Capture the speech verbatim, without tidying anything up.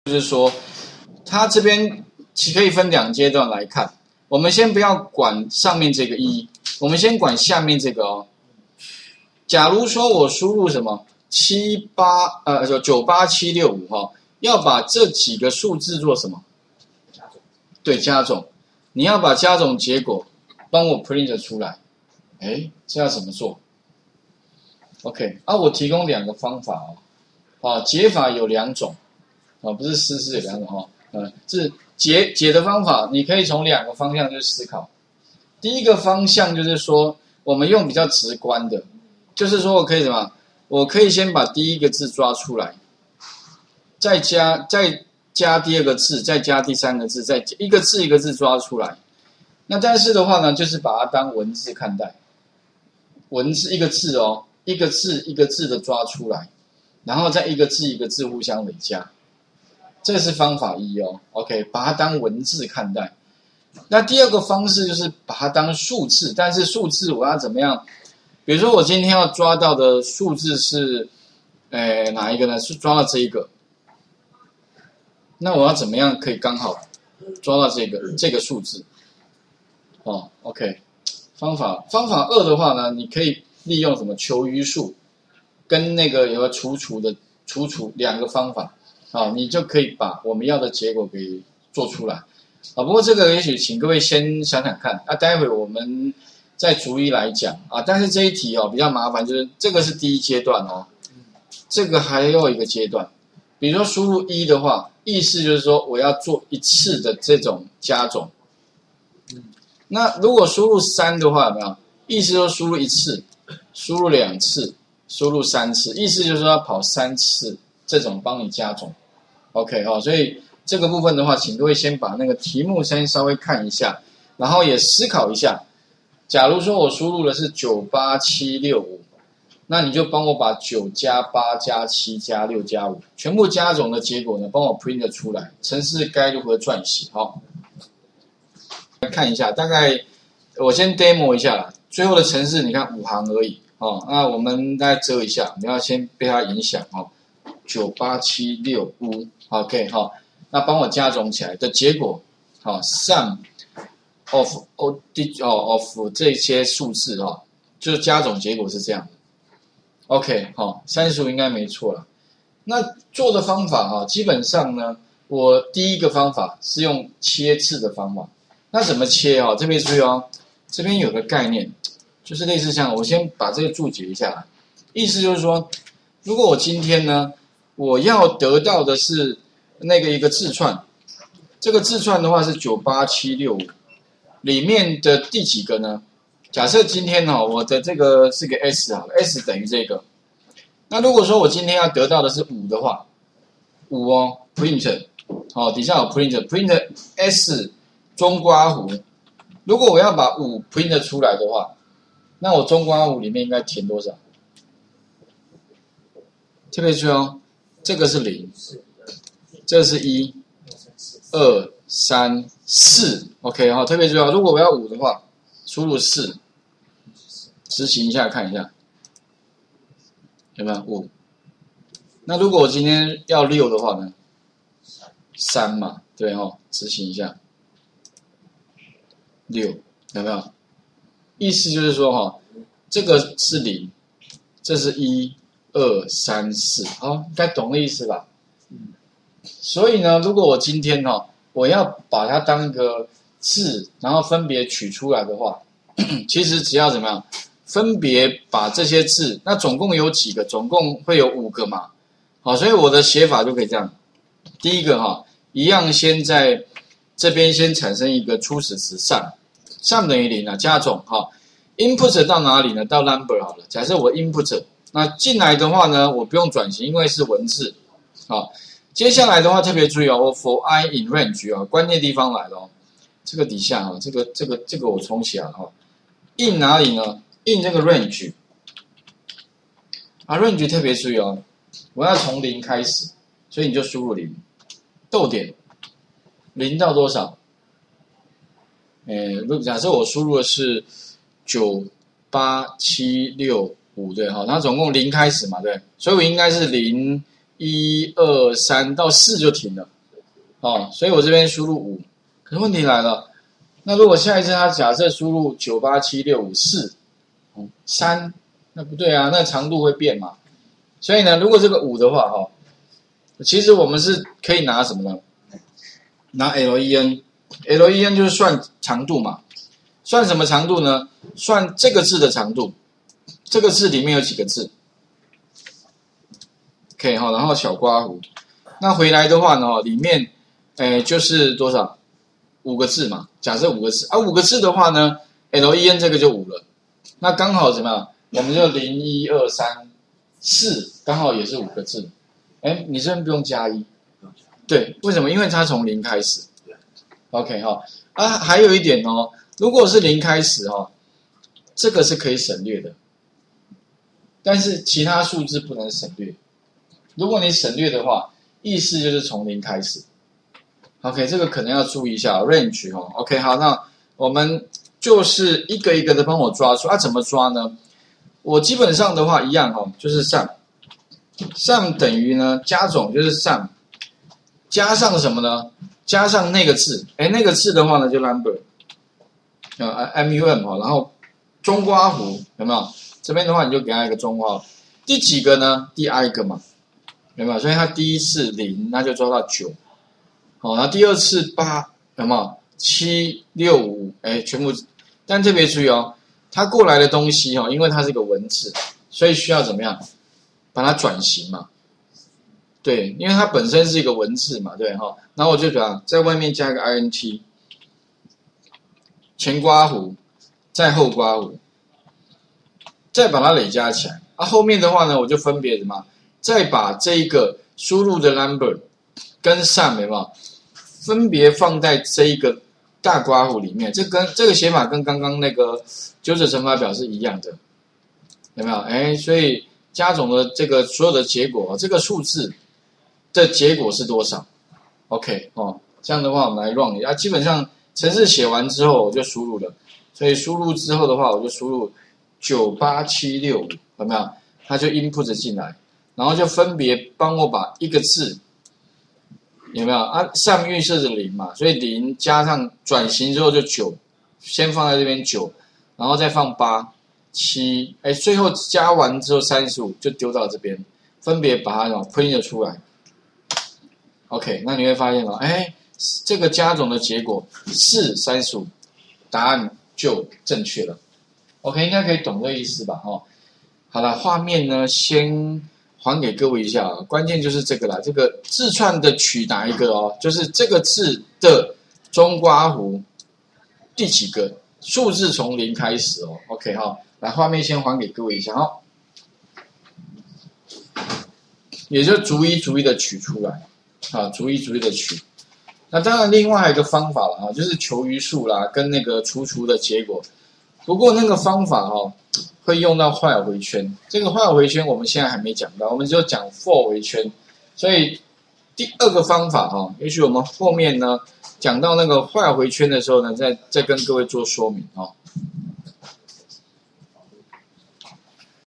就是说，它这边可以分两阶段来看。我们先不要管上面这个一，我们先管下面这个哦。假如说我输入什么七八呃就九八七六五哈，要把这几个数字做什么？ 加总。 对，加总。你要把加总结果帮我 print 出来。哎，这要怎么做 ？OK， 啊，我提供两个方法哦。啊，解法有两种。啊，不是思思有两种哈，嗯，是解解的方法，你可以从两个方向去思考。第一个方向就是说，我们用比较直观的，就是说我可以什么？我可以先把第一个字抓出来，再加再加第二个字，再加第三个字，再一个字一个字抓出来。那但是的话呢，就是把它当文字看待，文字一个字哦，一个字一个字的抓出来，然后再一个字一个字互相累加。这是方法一哦 ，OK， 把它当文字看待。那第二个方式就是把它当数字，但是数字我要怎么样？比如说我今天要抓到的数字是，呃，哪一个呢？是抓到这一个。那我要怎么样可以刚好抓到这个这个数字？哦 ，OK， 方法方法二的话呢，你可以利用什么求余数，跟那个有个除除的除除两个方法。好，你就可以把我们要的结果给做出来，啊，不过这个也许请各位先想想看，啊，待会我们再逐一来讲啊。但是这一题哦比较麻烦，就是这个是第一阶段哦，这个还有一个阶段，比如说输入一的话，意思就是说我要做一次的这种加总，那如果输入三的话，有没有？意思就是输入一次，输入两次，输入三次，意思就是说要跑三次这种帮你加总。OK 哈、哦，所以这个部分的话，请各位先把那个题目先稍微看一下，然后也思考一下。假如说我输入的是九八七六五，那你就帮我把九加八加七加六加五全部加总的结果呢，帮我 print 出来。程式该如何撰写？好，来看一下，大概我先 demo 一下啦。最后的程式你看五行而已哦，那我们大概遮一下，不要先被它影响哦。九八七六五 ，OK 哈、哦，那帮我加总起来的结果，好、哦、，sum of o d 哦 of 这些数字哈、哦，就是加总结果是这样的 ，OK 好、哦，三十五应该没错了。那做的方法哈、哦，基本上呢，我第一个方法是用切字的方法。那怎么切哦？这边注意哦，这边有个概念，就是类似像我先把这个注解一下，意思就是说，如果我今天呢。我要得到的是那个一个字串，这个字串的话是九八七六五，里面的第几个呢？假设今天哦，我的这个是个 S 好了 ，S 等于这个。那如果说我今天要得到的是五的话，五哦 ，print， 哦，底下有 print，print S 中括弧。如果我要把五 print 出来的话，那我中括弧里面应该填多少？特别注意哦。这个是零，这是一、二、三、四 ，OK 哈、哦，特别注意哦。如果我要五的话，输入四，执行一下看一下，有没有五？那如果我今天要六的话呢？三嘛，对哈、哦，执行一下，六有没有？意思就是说哈、哦，这个是零，这是一。二三四，好，应该懂的意思吧？嗯，所以呢，如果我今天哈、哦，我要把它当一个字，然后分别取出来的话，其实只要怎么样，分别把这些字，那总共有几个？总共会有五个嘛？好，所以我的写法就可以这样。第一个哈、哦，一样先在这边先产生一个初始值 sum，sum 等于零啊，加总哈、哦。input 到哪里呢？到 number 好了。假设我 input。那进来的话呢，我不用转型，因为是文字。好，接下来的话特别注意哦，我 for i in range 啊、哦，关键地方来了哦。这个底下哈、哦，这个这个这个我重写了哈、哦。in 哪里呢 ？in 这个 range 啊 ，range 特别注意哦，我要从零开始，所以你就输入零，逗点，零到多少？诶，如果假设我输入的是九八七六。五对哈，它总共零开始嘛，对，所以我应该是零一二三到四就停了，哦，所以我这边输入五。可是问题来了，那如果下一次他假设输入九八七六五四三，那不对啊，那长度会变嘛。所以呢，如果这个五的话，哈、哦，其实我们是可以拿什么呢？拿 len，len 就是算长度嘛。算什么长度呢？算这个字的长度。这个字里面有几个字？可以哈，然后小刮弧。那回来的话呢，里面，诶就是多少？五个字嘛。假设五个字啊，五个字的话呢 ，len 这个就五了。那刚好怎么样？我们就零一二三四，刚好也是五个字。哎，你这边不用加一。对，为什么？因为它从零开始。OK 哈啊，还有一点哦，如果是零开始哈、哦，这个是可以省略的，但是其他数字不能省略。如果你省略的话，意思就是从零开始。OK， 这个可能要注意一下 range 哦。OK， 好，那我们就是一个一个的帮我抓出啊，怎么抓呢？我基本上的话一样哦，就是 sum，sum 等于呢加总就是 sum。加上什么呢？加上那个字，哎，那个字的话呢，就 number， 啊 ，mum 哈，然后中括弧有没有？这边的话你就给它一个中括弧，第几个呢？第 i 个嘛，有没有？所以它第一次零，那就抓到九，好，然后第二次八，有没有？七六五，哎，全部，但特别注意哦，它过来的东西哈、哦，因为它是个文字，所以需要怎么样？把它转型嘛。对，因为它本身是一个文字嘛，对哈，然后我就怎样在外面加一个 int， 前刮弧，再后刮弧，再把它累加起来。啊，后面的话呢，我就分别什么，再把这一个输入的 number 跟 sum 有没有分别放在这一个大刮弧里面？这跟这个写法跟刚刚那个九者乘法表是一样的，有没有？哎，所以加总的这个所有的结果，这个数字的结果是多少 ？OK 哦，这样的话我们来 run 一下。基本上程式写完之后我就输入了，所以输入之后的话我就输入九八七六五，有没有？它就 input 进来，然后就分别帮我把一个字有没有啊？上预设的零嘛，所以零加上转型之后就九，先放在这边九，然后再放八、七，哎，最后加完之后三十五就丢到这边，分别把它 print 出来。OK， 那你会发现哦，哎，这个加总的结果是三十五，答案就正确了。OK， 应该可以懂这个意思吧？哦，好了，画面呢先还给各位一下，关键就是这个啦，这个字串的取哪一个哦？就是这个字的中刮弧第几个数字从零开始哦。OK 哈、哦，来画面先还给各位一下哦，也就逐一逐一的取出来。啊，逐一逐一的取。那当然，另外还有一个方法了啊，就是求余数啦，跟那个除除的结果。不过那个方法哦，会用到while回圈。这个while回圈我们现在还没讲到，我们只有讲 for 回圈。所以第二个方法哈，也许我们后面呢讲到那个while回圈的时候呢，再再跟各位做说明哦。